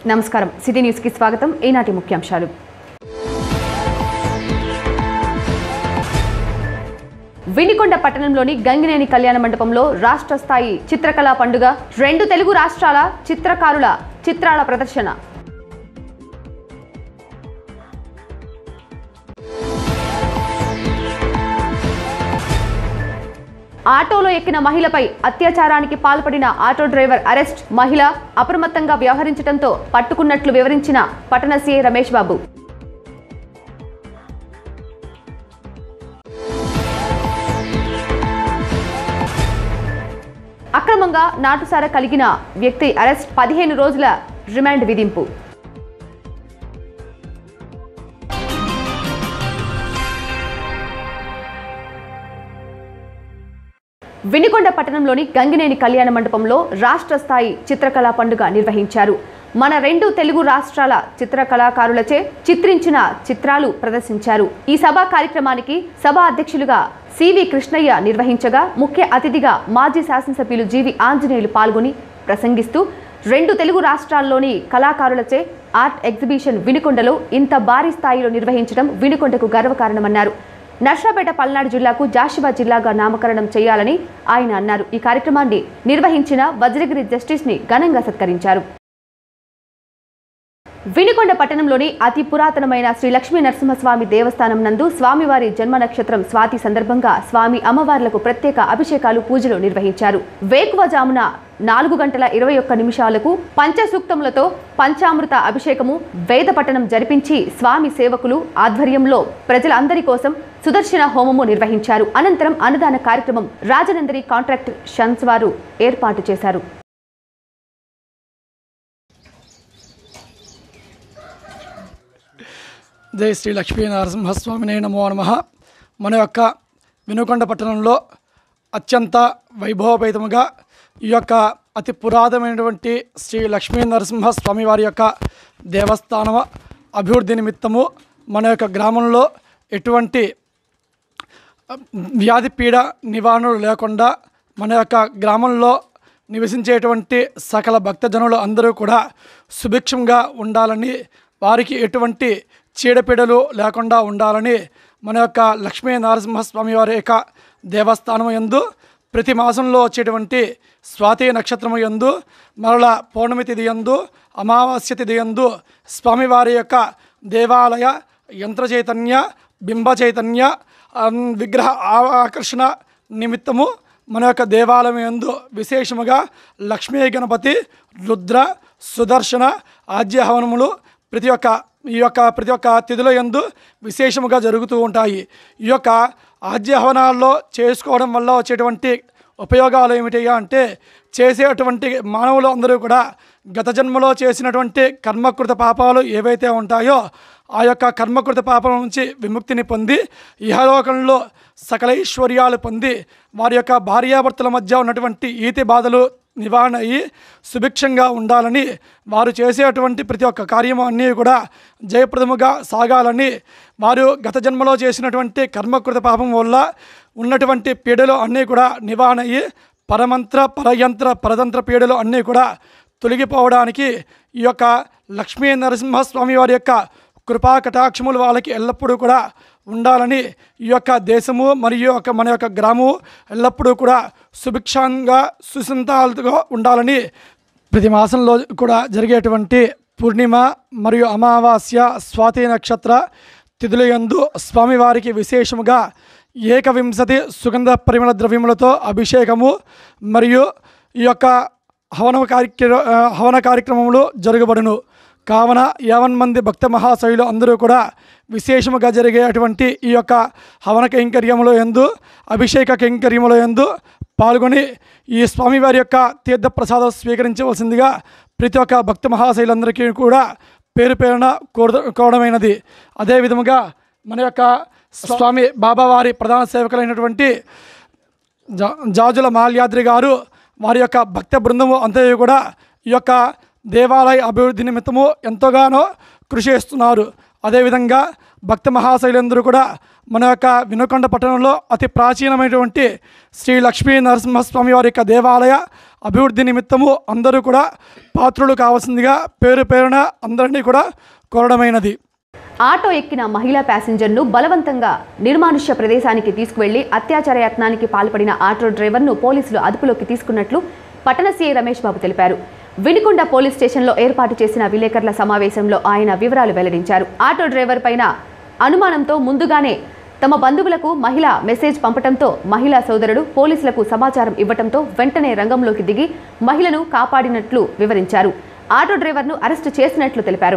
నమస్కారం city news కి స్వాగతం ఈనాటి ముఖ్యాంశాలు వినికొండ పట్టణంలోని గంగినేని కళ్యాణ మండపంలో రాష్ట్ర స్థాయి చిత్రకళా పండుగ 2 తెలుగు రాష్ట్రాల చిత్రకారుల చిత్రాల ప్రదర్శన ఆటోలో ఎక్కిన మహిళపై అత్యాచారానికి పాల్పడిన ఆటో డ్రైవర్ అరెస్ట్ మహిళ అప్రమత్తంగా వ్యవహరించడంతో పట్టుకున్నట్లు వివరించిన పట్టణ సీఐ రమేష్ బాబు అక్రమంగా నాటుసార కలిగిన వ్యక్తి అరెస్ట్ 15 రోజుల రిమాండ్ విధింపు వినికొండ పట్టణంలోని గంగినేని కళ్యాణ మండపంలో రాష్ట్ర స్థాయి చిత్రకళా పండుగ నిర్వహించారు. మన 2 తెలుగు రాష్ట్రాల చిత్రకళాకారులచే చిత్రించిన చిత్రాలు ప్రదర్శించారు. ఈ సభా కార్యక్రమానికి సభ అధ్యక్షులుగా సివి కృష్ణయ్య నిర్వహించగా ముఖ్య అతిథిగా మాజీ శాసనసభ్యులు జీవి ఆంజనేయులు పాల్గొని ప్రసంగిస్తూ 2 తెలుగు రాష్ట్రాల్లోని కళాకారులచే ఆర్ట్ ఎగ్జిబిషన్ వినికొండలో ఇంత భారీ స్థాయిలో నిర్వహించడం వినికొండకు గర్వకారణమన్నారు. నర్సాపేట పల్నాడు జిల్లాకు జాషువా జిల్లాగా నామకరణం చేయాలని ఆయన అన్నారు. ఈ కార్యక్రమాన్ని నిర్వహించిన వజ్రగిరి జస్టిస్ ని ఘనంగా సత్కరించారు. వినికొండ పట్టణంలోని అతి పురాతనమైన శ్రీ లక్ష్మీ నరసింహస్వామి దేవస్థానం నందు స్వామివారి జన్మ నక్షత్రం స్వాతి సందర్భంగా స్వామి అమ్మవార్లకు ప్రత్యేక అభిషేకాలు పూజలు నిర్వహించారు. వేకువజామున 4:21 పంచసూక్తములతో పంచామృత అభిషేకము వేద పఠనం జరిపించి స్వామి సేవకులు ఆధ్వర్యంలో ప్రజలందరి కోసం సుదర్శన హోమము నిర్వహించారు. అనంతరం అన్నదాన కార్యక్రమం రాజనందరి కాంట్రాక్ట్ షన్స్ వారు ఏర్పాటు చేశారు. జై శ్రీ లక్ష్మీ నరసింహస్వామినే నమో నమః. మన యొక్క వినుకొండ పట్టణంలో అత్యంత వైభవపేతముగా ఈ యొక్క అతి పురాతనమైనటువంటి శ్రీ లక్ష్మీ నరసింహస్వామి వారి యొక్క దేవస్థానం అభివృద్ధి నిమిత్తము మన యొక్క గ్రామంలో ఎటువంటి వ్యాధి పీడ నివారణలు లేకుండా మన యొక్క గ్రామంలో నివసించేటువంటి సకల భక్తజనులు అందరూ కూడా సుభిక్షంగా ఉండాలని, వారికి ఎటువంటి చీడపీడలు లేకుండా ఉండాలని మన యొక్క లక్ష్మీ నరసింహస్వామి వారి యొక్క దేవస్థానం యందు ప్రతి మాసంలో వచ్చేటువంటి స్వాతి నక్షత్రము యందు మరల పౌర్ణమి తిథి యందు అమావాస్య తిథి యందు స్వామివారి యొక్క దేవాలయ యంత్ర చైతన్య బింబ చైతన్య విగ్రహ ఆకర్షణ నిమిత్తము మన యొక్క దేవాలయం యందు విశేషముగా లక్ష్మీ గణపతి రుద్ర సుదర్శన ఆజ్యహవనములు ప్రతి ఒక్క తిథుల యందు విశేషముగా జరుగుతూ ఉంటాయి. ఈ యొక్క ఆజ్యహవనాల్లో చేసుకోవడం వల్ల వచ్చేటువంటి ఉపయోగాలు ఏమిటయ్యా అంటే, చేసేటువంటి మానవులు అందరూ కూడా గత జన్మలో చేసినటువంటి కర్మకృత పాపాలు ఏవైతే ఉంటాయో ఆ యొక్క కర్మకృత పాపం నుంచి విముక్తిని పొంది ఇహలోకంలో సకల ఐశ్వర్యాలు పొంది వారి యొక్క భార్యాభర్తల మధ్య ఉన్నటువంటి ఈతి బాధలు నివారణ అయ్యి సుభిక్షంగా ఉండాలని, వారు చేసేటువంటి ప్రతి ఒక్క కార్యము అన్నీ కూడా జయప్రదముగా సాగాలని, వారు గత జన్మలో చేసినటువంటి కర్మకృత పాపం వల్ల ఉన్నటువంటి పీడలు అన్నీ కూడా నివారణ అయ్యి పరమంత్ర పరయంత్ర పరతంత్ర పీడలు అన్నీ కూడా తొలగిపోవడానికి ఈ యొక్క లక్ష్మీ నరసింహస్వామి వారి యొక్క కృపా కటాక్షములు వాళ్ళకి ఎల్లప్పుడూ కూడా ఉండాలని, ఈ యొక్క దేశము మరియు మన యొక్క గ్రామము ఎల్లప్పుడూ కూడా సుభిక్షంగా సుసంతాలుగా ఉండాలని ప్రతి మాసంలో కూడా జరిగేటువంటి పూర్ణిమ మరియు అమావాస్య స్వాతి నక్షత్ర తిథుల యందు స్వామివారికి విశేషముగా 21 సుగంధ పరిమళ ద్రవ్యములతో అభిషేకము మరియు ఈ యొక్క హవన కార్యక్రమములు జరగబడును. కావున 50 మంది భక్త మహాశయులు అందరూ కూడా విశేషముగా జరిగేటువంటి ఈ యొక్క హవన కైంకర్యముల యందు అభిషేక కైంకర్యముల యందు పాల్గొని ఈ స్వామివారి యొక్క తీర్థప్రసాదం స్వీకరించవలసిందిగా ప్రతి ఒక్క భక్త మహాశయులందరికీ కూడా పేరు పేరున కోరడమైనది. అదేవిధముగా మన యొక్క స్వామి బాబావారి ప్రధాన సేవకులైనటువంటి జాజుల మాల్యాద్రి గారు వారి యొక్క భక్త బృందము అంతయు కూడా ఈ యొక్క దేవాలయ అభివృద్ధి నిమిత్తము ఎంతగానో కృషి చేస్తున్నారు. అదేవిధంగా భక్త మహాశైలందరూ కూడా మన యొక్క వినుకొండ పట్టణంలో అతి ప్రాచీనమైనటువంటి శ్రీ లక్ష్మీ నరసింహస్వామి వారి యొక్క దేవాలయ అభివృద్ధి నిమిత్తము అందరూ కూడా పాత్రులు కావాల్సిందిగా పేరు పేరున అందరినీ కూడా కోరడమైనది. ఆటో ఎక్కిన మహిళా ప్యాసింజర్ను బలవంతంగా నిర్మానుష్య ప్రదేశానికి తీసుకువెళ్లి అత్యాచార యత్నానికి పాల్పడిన ఆటో డ్రైవర్ను పోలీసులు అదుపులోకి తీసుకున్నట్లు పట్టణ సీఐ రమేష్ బాబు తెలిపారు. వినుకొండ పోలీస్ స్టేషన్లో ఏర్పాటు చేసిన విలేకరుల సమావేశంలో ఆయన వివరాలు వెల్లడించారు. ఆటో డ్రైవర్ పైన అనుమానంతో ముందుగానే తమ బంధువులకు మహిళ మెసేజ్ పంపడంతో మహిళా సోదరుడు పోలీసులకు సమాచారం ఇవ్వడంతో వెంటనే రంగంలోకి దిగి మహిళను కాపాడినట్లు వివరించారు. ఆటో డ్రైవర్ను అరెస్టు చేసినట్లు తెలిపారు.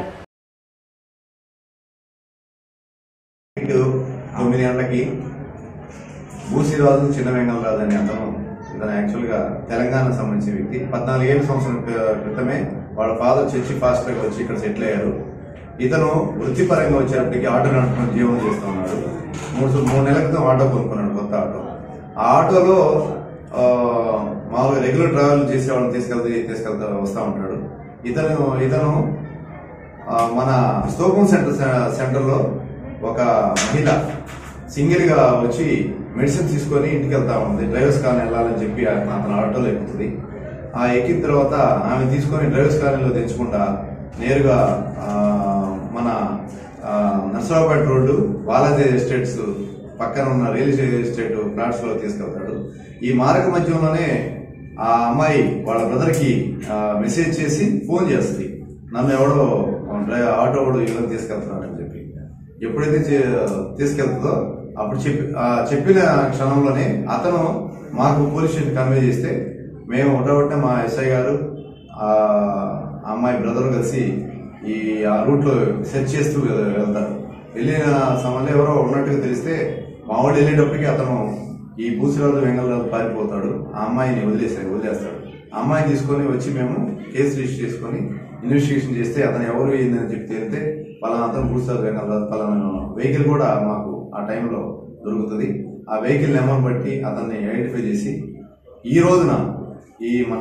9 గంటలకి భూశ్రీరాజు చిన్న వెంగళరాజు అనే అతను యాక్చువల్గా తెలంగాణకు సంబంధించిన వ్యక్తి. 14 సంవత్సరాల క్రితమే వాళ్ళ ఫాదర్ చర్చి ఫాస్టర్గా వచ్చి ఇక్కడ సెటిల్ అయ్యారు. ఇతను వృత్తిపరంగా వచ్చేటప్పటికి ఆటో నడుపుకుని జీవనం చేస్తూ ఉన్నాడు. 3 నెలల క్రితం ఆటో కొనుక్కున్నాడు, కొత్త ఆటో. ఆ ఆటోలో మామూలుగా రెగ్యులర్ ట్రావెల్ చేసే వాళ్ళని తీసుకెళ్తా వస్తూ ఉంటాడు. ఇతను మన స్తోకం సెంటర్లో ఒక మహిళ సింగిల్ గా వచ్చి మెడిసిన్ తీసుకొని ఇంటికి వెళ్తా ఉంది. డ్రైవర్స్ కాలనీ వెళ్ళాలని చెప్పి అతను ఆటోలో ఎక్కుతుంది. ఆ ఎక్కిన తర్వాత ఆమె తీసుకొని డ్రైవర్స్ కాలనీలో తెచ్చకుండా నేరుగా మన నర్సరావుపేట రోడ్డు బాలాజీ ఎస్టేట్స్ పక్కన ఉన్న రియల్ ఎస్టేట్ ఫ్లాట్స్ లో తీసుకెళ్తాడు. ఈ మార్గ మధ్యంలోనే ఆ అమ్మాయి వాళ్ళ బ్రదర్ కి మెసేజ్ చేసి ఫోన్ చేస్తుంది, నన్ను ఎవడో ఆటో వాడు ఇలా తీసుకెళ్తున్నాడని చెప్పి. ఎప్పుడైతే తీసుకెళ్తుందో అప్పుడు చెప్పిన క్షణంలోనే అతను మాకు పోలీస్ స్టేషన్ కన్వే చేస్తే మేము ఒకటొకటే మా ఎస్ఐ గారు ఆ అమ్మాయి బ్రదర్ కలిసి ఆ రూట్ లో సెర్చ్ చేస్తూ వెళ్తారు. వెళ్ళిన సమయంలో ఎవరో ఉన్నట్టుగా తెలిస్తే మా వాళ్ళు వెళ్ళేటప్పటికి అతను ఈ భూశ్రీరాజు వెంగళరాజు పారిపోతాడు. ఆ అమ్మాయిని వదిలేస్తాడు. ఆ అమ్మాయిని తీసుకొని వచ్చి మేము కేసు రిజిస్టర్ చేసుకొని ఇన్వెస్టిగేషన్ చేస్తే అతను ఎవరు ఏందని చెప్పి తేలితే పలానా అతను భూశ్రీరాజు వెంగళరాజు పలానా వెహికల్ కూడా మాకు ఆ టైంలో దొరుకుతుంది. ఆ వెహికల్ నెంబర్ బట్టి అతన్ని ఐడెంటిఫై చేసి ఈ రోజున ఈ మన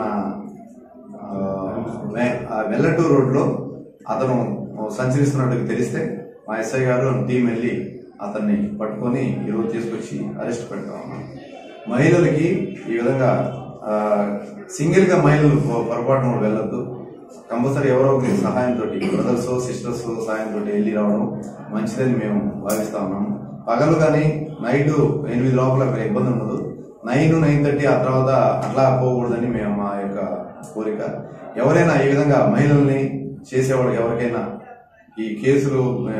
వెల్లటూరు రోడ్లో అతను సంచరిస్తున్నట్టుగా తెలిస్తే మా ఎస్ఐ గారు టీం వెళ్ళి అతన్ని పట్టుకొని ఈరోజు తీసుకొచ్చి అరెస్ట్ పెడతా ఉన్నాం. మహిళలకి ఈ విధంగా సింగిల్ గా మహిళలు పొరపాటున వెళ్ళొద్దు. కంపల్సరీ ఎవరో ఒకరి సహాయంతో బ్రదర్స్ సిస్టర్స్ సహాయంతో వెళ్ళి రావడం మంచిదని మేము భావిస్తా ఉన్నాము. పగలు కానీ నైట్ 8 లోపల ఇబ్బంది ఉండదు. 9, 9:30 ఆ తర్వాత అట్లా పోకూడదని మేము మా యొక్క కోరిక. ఎవరైనా ఈ విధంగా మహిళల్ని చేసేవాళ్ళు ఎవరికైనా ఈ కేసులు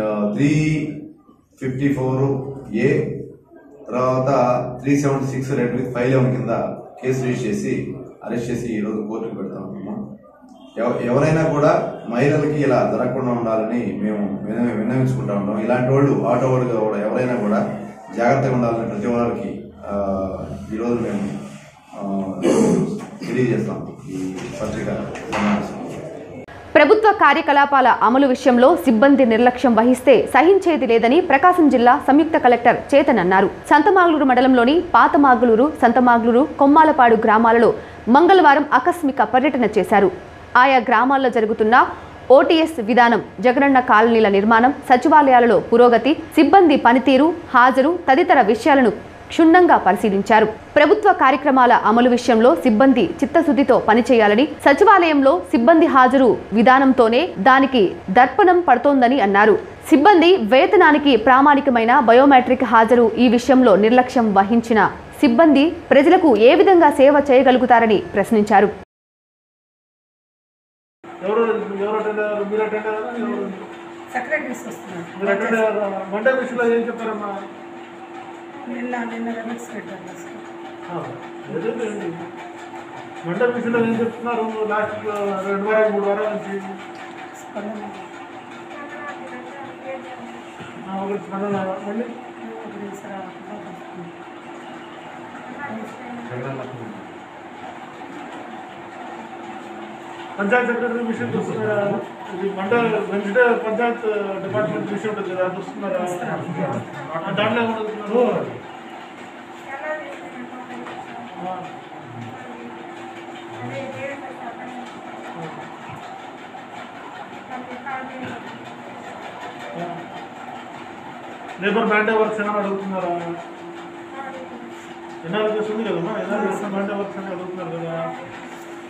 354A తర్వాత 376 రెడ్ విత్ 511 కింద కేసు రిజిస్టర్ చేసి అరెస్ట్ చేసి ఈరోజు కోర్టుకు పెడతా ఉన్నాము. ఎవరైనా కూడా మహిళలకి ఇలా జరగకుండా ఉండాలని మేము విన్నవించుకుంటా ఉంటాం. ఇలాంటి వాళ్ళు ఆటో వాళ్ళుగా కూడా ఎవరైనా కూడా జాగ్రత్తగా ఉండాలని ప్రతి వాళ్ళకి ఈరోజు మేము తెలియజేస్తాం ఈ పత్రిక సమావేశం. ప్రభుత్వ కార్యకలాపాల అమలు విషయంలో సిబ్బంది నిర్లక్ష్యం వహిస్తే సహించేది లేదని ప్రకాశం జిల్లా సంయుక్త కలెక్టర్ చేతన్ అన్నారు. సంతమాగ్లూరు మండలంలోని పాతమాగ్లూరు, సంతమాగ్లూరు, కొమ్మాలపాడు గ్రామాలలో మంగళవారం ఆకస్మిక పర్యటన చేశారు. ఆయా గ్రామాల్లో జరుగుతున్న ఓటీఎస్ విధానం, జగనన్న కాలనీల నిర్మాణం, సచివాలయాలలో పురోగతి, సిబ్బంది పనితీరు, హాజరు తదితర విషయాలను క్షుణ్ణంగా పరిశీలించారు. ప్రభుత్వ కార్యక్రమాల అమలు విషయంలో సిబ్బంది చిత్తశుద్ధితో పనిచేయాలని, సచివాలయంలో సిబ్బంది హాజరు విధానంతోనే దానికి దర్పణం పడుతోందని అన్నారు. సిబ్బంది వేతనానికి ప్రామాణికమైన బయోమెట్రిక్ హాజరు ఈ విషయంలో నిర్లక్ష్యం వహించిన సిబ్బంది ప్రజలకు ఏ విధంగా సేవ చేయగలుగుతారని ప్రశ్నించారు. మండల విషయంలో ఏం చెప్తున్నారు? లాస్ట్ 2 వారాలు 3 వారాల నుంచి ఒకటి స్పందన మళ్ళీ పంచాయత్ సెక్రటరీ విషయం చూస్తున్నారా? ఇది మండల వెంకటే పంచాయత్ డిపార్ట్మెంట్ విషయం ఉంటుంది కదా, చూస్తున్నారా? దాంట్లో ఏమడుగుతున్నారు? లేబర్ బ్యాండ్ వర్క్స్ ఏమైనా అడుగుతున్నారా? ఎన్ఆర్ఎస్ ఉంది కదమ్మా, ఎన్ఆర్ఎస్ బ్యాండ్ వర్క్స్ అని అడుగుతున్నారు కదా.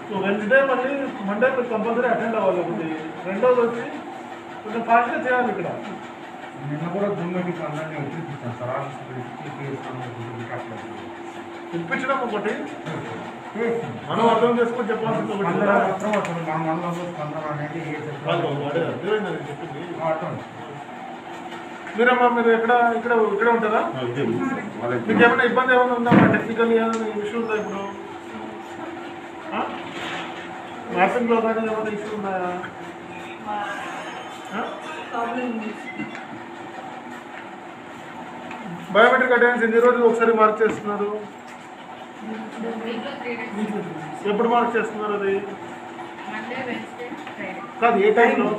సో వెన్స్డే మళ్ళీ మండే మీరు కంపల్సరీ అటెండ్ అవ్వాలి ఒకటి. రెండోది వచ్చి కొంచెం ఫాస్ట్గా చేయాలి ఇక్కడ. నిన్న కూడా జూమ్ మీటింగ్ అందరినీ ఒప్పించాను సార్. ఇప్పించడం ఒకటి, మనం అర్థం చేసుకొని చెప్పాల్సింది ఒకటి. మన మనలో స్పందన అనేది అర్థమైందని చెప్పింది. మీరమ్మా మీరు ఇక్కడ ఉంటారా? మీకు ఏమైనా ఇబ్బంది ఏమైనా ఉందా? టెక్నికల్ ఏమైనా ఇష్యూ ఉందా ఇప్పుడు? మ్యాపింగ్లో కానీ ఏమైనా ఇష్యూ ఉన్నాయా? బయోమెట్రిక్ అటెండెన్స్ ఎన్ని రోజులు ఒకసారి మార్క్ చేస్తున్నారు? ఎప్పుడు మార్క్ చేస్తున్నారు అది? కాదు, ఏ టైంలో?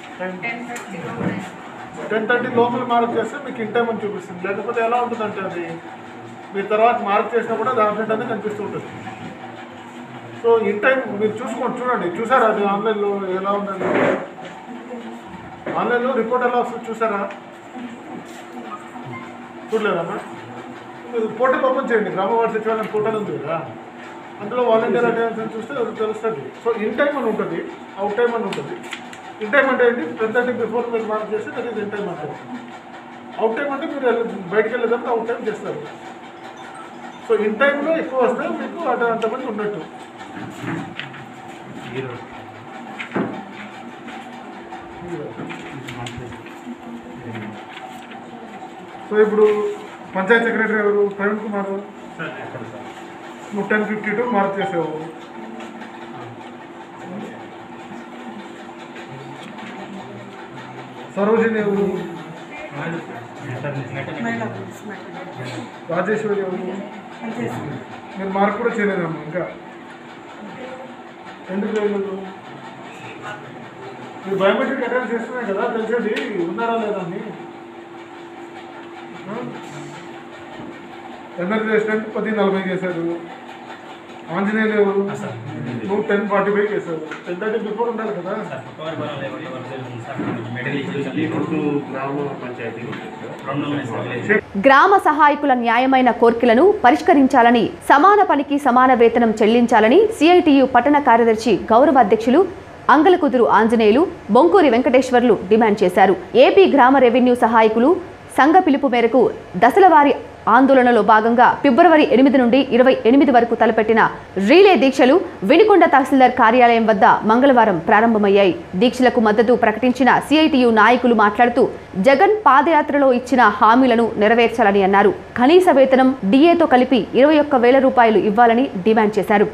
10:30 లోపల మార్క్ చేస్తే మీకు ఇన్ టైం అని చూపిస్తుంది. లేకపోతే ఎలా ఉంటుందంటే అది మీరు తర్వాత మార్క్ చేసినా కూడా అది అబ్సెంట్ అనేది కనిపిస్తూ ఉంటుంది. సో ఇన్ టైం మీరు చూడండి. చూసారా అది ఆన్లైన్లో ఎలా ఉందండి? ఆన్లైన్లో రిపోర్ట్ ఎలా వస్తుంది చూసారా? చూడలేదమ్మా? మీరు పోర్టల్ ఓపెన్ చేయండి. గ్రామ వార్డు సచివాలయం పోర్టల్ ఉంది కదా, అందులో వాలంటీర్ అటెండెన్స్ అని చూస్తే అది తెలుస్తుంది. సో ఇన్ టైం అని ఉంటుంది, అవుట్ టైం అని ఉంటుంది. ఇన్ టైం అంటే ఏంటి? 10:30 బిఫోర్ మీరు మార్క్ చేస్తే దట్ ఈస్ ఇన్ టైం అంటే. అవుట్ టైం అంటే మీరు బయటకు వెళ్ళేటప్పుడు అవుట్ టైం చేస్తారు. సో ఇన్ టైంలో ఎక్కువ వస్తే మీకు అంతమంది ఉన్నట్టు. సో ఇప్పుడు పంచాయత్ సెక్రటరీ ఎవరు? ప్రవీణ్ కుమార్. నువ్వు 10:52 మార్క్ చేసావు. సరోజిని ఎవరు? రాజేశ్వరి ఎవరు? మీరు మార్క్ కూడా చేయలేదమ్మా ఇంకా. ఎందుకు చేయలేదు? మీరు బయోమెట్రిక్ అటెండ్ చేస్తున్నాయి కదా, తెలిసేది ఉన్నారా లేదా అని. ఎనర్జీ రెసిడెంట్ 10:40 చేశారు. ఆంజనేయులు ఎవరు? నువ్వు 10:45 చేశావు. 10:30 బిఫోర్ ఉండాలి కదా. గ్రామ సహాయకుల న్యాయమైన కోర్కెలను పరిష్కరించాలని, సమాన పనికి సమాన వేతనం చెల్లించాలని సిఐటియు పట్టణ కార్యదర్శి గౌరవ అధ్యక్షులు అంగలకుదురు ఆంజనేయులు, బొంకూరి వెంకటేశ్వర్లు డిమాండ్ చేశారు. ఏపీ గ్రామ రెవెన్యూ సహాయకులు సంఘ పిలుపు మేరకు దశలవారీ ఆందోళనలో భాగంగా ఫిబ్రవరి 8 నుండి 28 వరకు తలపెట్టిన రీలే దీక్షలు వినుకొండ తహసీల్దార్ కార్యాలయం వద్ద మంగళవారం ప్రారంభమయ్యాయి. దీక్షలకు మద్దతు ప్రకటించిన సిఐటియు నాయకులు మాట్లాడుతూ జగన్ పాదయాత్రలో ఇచ్చిన హామీలను నెరవేర్చాలని అన్నారు. కనీస వేతనం డిఏతో కలిపి 21,000 రూపాయలు ఇవ్వాలని డిమాండ్ చేశారు.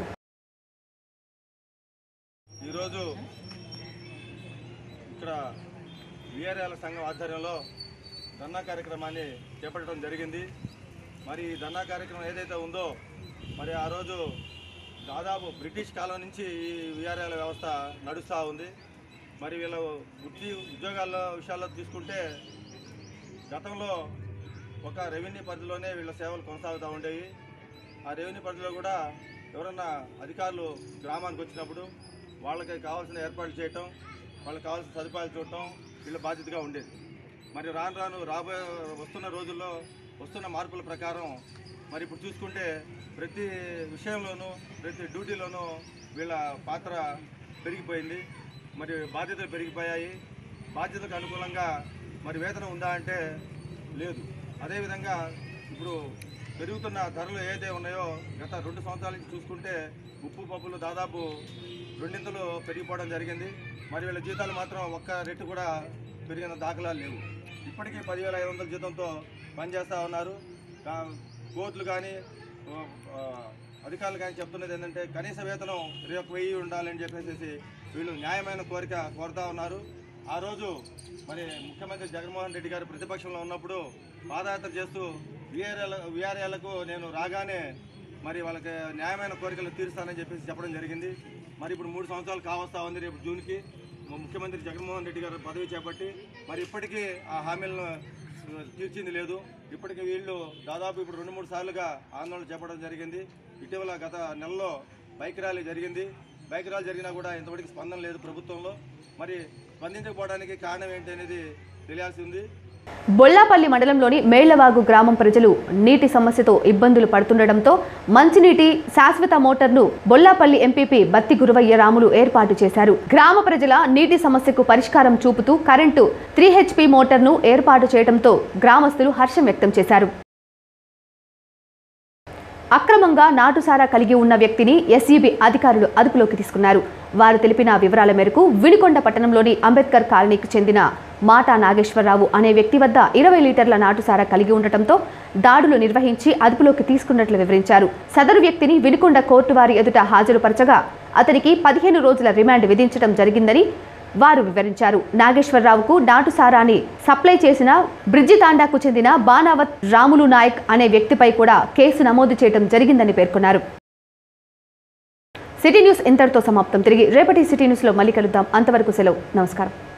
ఈరోజు ఇక్కడ వీఆర్ఏల సంఘం ఆధ్వర్యంలో ధర్నా కార్యక్రమాన్ని చేపట్టడం జరిగింది. మరి ఈ ధర్నా కార్యక్రమం ఏదైతే ఉందో, మరి ఆ రోజు దాదాపు బ్రిటిష్ కాలం నుంచి ఈ వీఆర్ఏల వ్యవస్థ నడుస్తూ ఉంది. మరి వీళ్ళ ఉద్యోగాల విషయాల్లో తీసుకుంటే గతంలో ఒక రెవెన్యూ పరిధిలోనే వీళ్ళ సేవలు కొనసాగుతూ ఉండేవి. ఆ రెవెన్యూ పరిధిలో కూడా ఎవరన్నా అధికారులు గ్రామానికి వచ్చినప్పుడు వాళ్ళకి కావాల్సిన ఏర్పాట్లు చేయటం, వాళ్ళకి కావాల్సిన సదుపాయాలు చూడటం వీళ్ళ బాధ్యతగా ఉండేది. మరి రాను వస్తున్న రోజుల్లో వస్తున్న మార్పుల ప్రకారం మరి ఇప్పుడు చూసుకుంటే ప్రతి విషయంలోనూ ప్రతి డ్యూటీలోనూ వీళ్ళ పాత్ర పెరిగిపోయింది. మరి బాధ్యతలు పెరిగిపోయాయి. బాధ్యతకు అనుకూలంగా మరి వేతనం ఉందా అంటే లేదు. అదేవిధంగా ఇప్పుడు పెరుగుతున్న ధరలు ఏదైతే ఉన్నాయో గత 2 సంవత్సరాల నుంచి చూసుకుంటే ఉప్పు పప్పులు దాదాపు 2 పెరిగిపోవడం జరిగింది. మరి వీళ్ళ జీతాలు మాత్రం ఒక్క రెట్టు కూడా పెరిగిన దాఖలాలు లేవు. ఇప్పటికీ 10,500 జీతంతో పనిచేస్తూ ఉన్నారు. కోర్టులు కానీ అధికారులు కానీ చెప్తున్నది ఏంటంటే కనీస వేతనం 21,000 ఉండాలని చెప్పేసి వీళ్ళు న్యాయమైన కోరిక కోరుతూ ఉన్నారు. ఆ రోజు మరి ముఖ్యమంత్రి జగన్మోహన్ రెడ్డి గారు ప్రతిపక్షంలో ఉన్నప్పుడు పాదయాత్ర చేస్తూ వీఆర్ఏలకు నేను రాగానే మరి వాళ్ళకి న్యాయమైన కోరికలు తీరుస్తానని చెప్పేసి చెప్పడం జరిగింది. మరి ఇప్పుడు 3 సంవత్సరాలు కావస్తా ఉంది. రేపు జూన్కి ముఖ్యమంత్రి జగన్మోహన్ రెడ్డి గారు పదవి చేపట్టి మరి ఇప్పటికీ ఆ హామీలను తీర్చింది లేదు. ఇప్పటికీ వీళ్ళు దాదాపు ఇప్పుడు 2-3 సార్లుగా ఆందోళన చేపట్టడం జరిగింది. ఇటీవల గత నెలలో బైక్ ర్యాలీ జరిగింది. బైక్ ర్యాలీ జరిగినా కూడా ఇంతవరకు స్పందన లేదు ప్రభుత్వంలో. మరి స్పందించకపోవడానికి కారణం ఏంటి అనేది తెలియాల్సి ఉంది. బొల్లాపల్లి మండలంలోని మేళ్లవాగు గ్రామం ప్రజలు నీటి సమస్యతో ఇబ్బందులు పడుతుండటంతో మంచినీటి శాశ్వత మోటార్ను బొల్లాపల్లి ఎంపీపీ బత్తి గురువయ్య రాములు ఏర్పాటు చేశారు. గ్రామ ప్రజల నీటి సమస్యకు పరిష్కారం చూపుతూ కరెంటు 3 HP మోటార్ను ఏర్పాటు చేయడంతో గ్రామస్తులు హర్షం వ్యక్తం చేశారు. అక్రమంగా నాటుసారా కలిగి ఉన్న వ్యక్తిని ఎస్ఈబీ అధికారులు అదుపులోకి తీసుకున్నారు. వారు తెలిపిన వివరాల మేరకు వినుకొండ పట్టణంలోని అంబేద్కర్ కాలనీకి చెందిన మాటా నాగేశ్వరరావు అనే వ్యక్తి వద్ద 20 లీటర్ల నాటుసారా కలిగి ఉండటంతో దాడులు నిర్వహించి అదుపులోకి తీసుకున్నట్లు వివరించారు. సదరు వ్యక్తిని వినుకొండ కోర్టు వారి ఎదుట హాజరుపరచగా అతనికి 15 రోజుల రిమాండ్ విధించడం జరిగిందని వారు వివరించారు. నాగేశ్వరరావుకు నాటుసారాని సప్లై చేసిన బ్రిడ్జి తాండాకు చెందిన బానావత్ రాములు నాయక్ అనే వ్యక్తిపై కూడా కేసు నమోదు చేయడం జరిగిందని పేర్కొన్నారు. సిటీ న్యూస్ ఇంతటితో సమాప్తం. తిరిగి రేపటి సిటీ న్యూస్లో మళ్ళీ కలుద్దాం. అంతవరకు సెలవు. నమస్కారం.